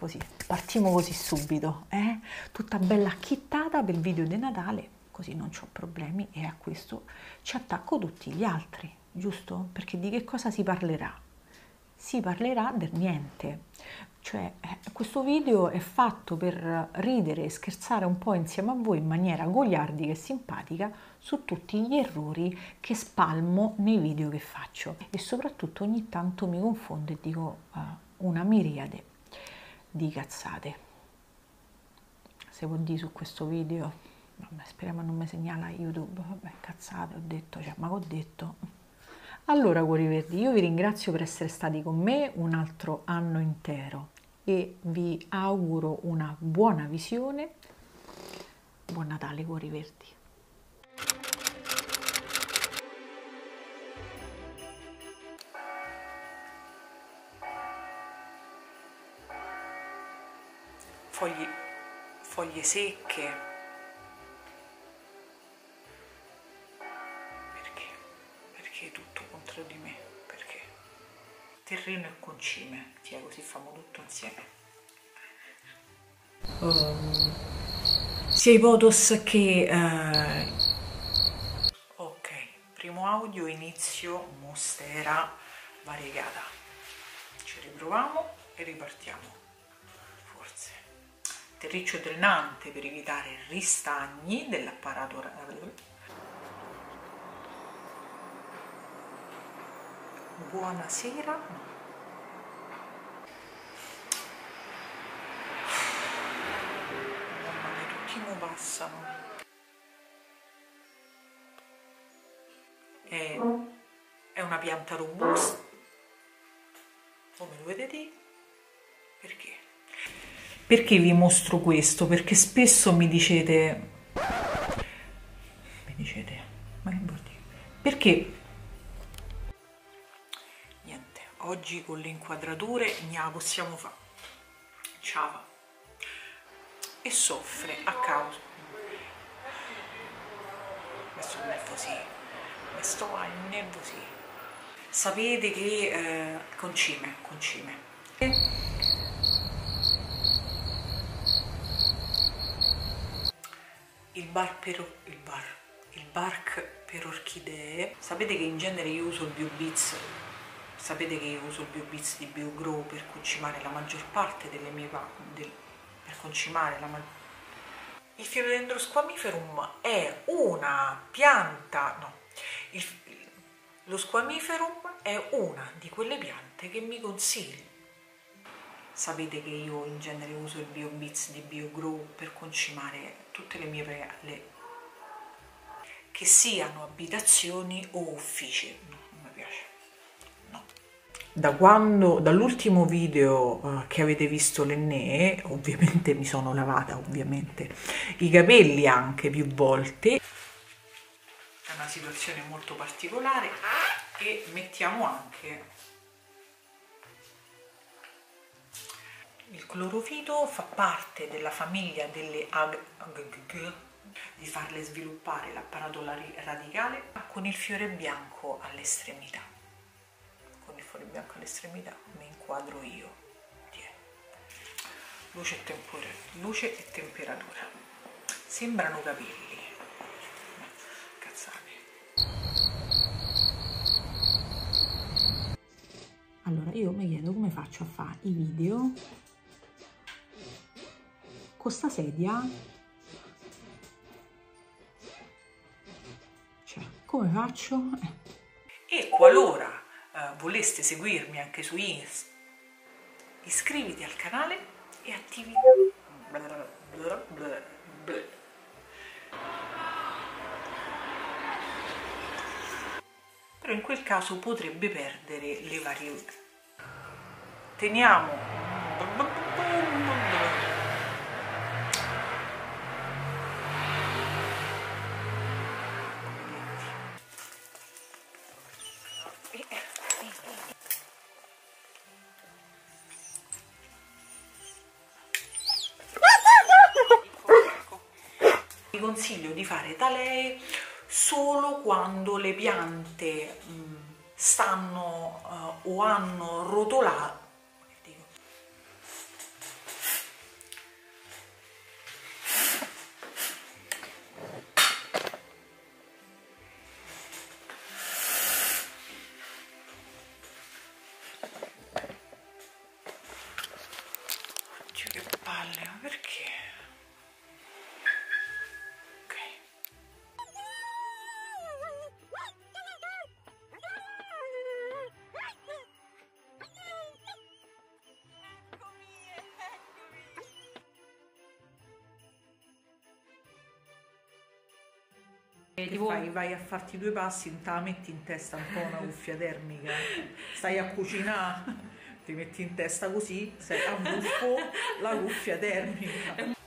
così, partiamo così subito, tutta bella acchittata per il video di Natale, così non ho problemi e a questo ci attacco tutti gli altri, giusto? Perché di che cosa si parlerà? Si parlerà del niente, cioè questo video è fatto per ridere e scherzare un po' insieme a voi in maniera goliardica e simpatica su tutti gli errori che spalmo nei video che faccio e soprattutto ogni tanto mi confondo e dico una miriade di cazzate. Se vuol dire su questo video, vabbè, speriamo non mi segnala YouTube, vabbè, cazzate ho detto, cioè, ma che ho detto? Allora cuori verdi, io vi ringrazio per essere stati con me un altro anno intero e vi auguro una buona visione. Buon Natale cuori verdi. Foglie secche. Perché tutto contro di me? Perché? Terreno e concime, così famo tutto insieme. Sia i potos che... ok, primo audio, inizio, mostera variegata. Ci riproviamo e ripartiamo. Forse. Terriccio drenante per evitare ristagni dell'apparato. Buonasera. Mamma mia, tutti mi passano. È una pianta robusta. Come lo vedete? Perché? Perché vi mostro questo? Perché spesso mi dicete, ma che vuol dire? Perché niente, oggi con le inquadrature ne la possiamo fare. Ciao. E soffre a causa. Mi sto nervosì. Sapete che concime. Il bark per orchidee. Sapete che in genere io uso il BioBeats. Sapete che io uso il BioBeats di BioGrow per concimare la maggior parte delle mie il Philodendron squamiferum è una pianta, no, lo squamiferum è una di quelle piante che mi consigli. Sapete che io in genere uso il BioBeats di BioGrow per concimare tutte le mie che siano abitazioni o uffici. No, non mi piace. No. Dall'ultimo video che avete visto l'Enné, ovviamente mi sono lavata i capelli anche più volte. È una situazione molto particolare e mettiamo anche il clorofito, fa parte della famiglia delle di farle sviluppare l'apparato radicale con il fiore bianco all'estremità. Con il fiore bianco all'estremità mi inquadro io. Luce e temperatura. Sembrano capelli. Cazzate. Allora io mi chiedo come faccio a fare i video con sta sedia. Cioè, come faccio? E qualora voleste seguirmi anche su Insta, iscriviti al canale e attivi però in quel caso potrebbe perdere le varie. Teniamo vi consiglio di fare talee solo quando le piante stanno o hanno rotolato Che fai? Vai a farti 2 passi, non te la metti in testa un po' una cuffia termica, stai a cucinare, ti metti in testa così, sei a buffo la cuffia termica.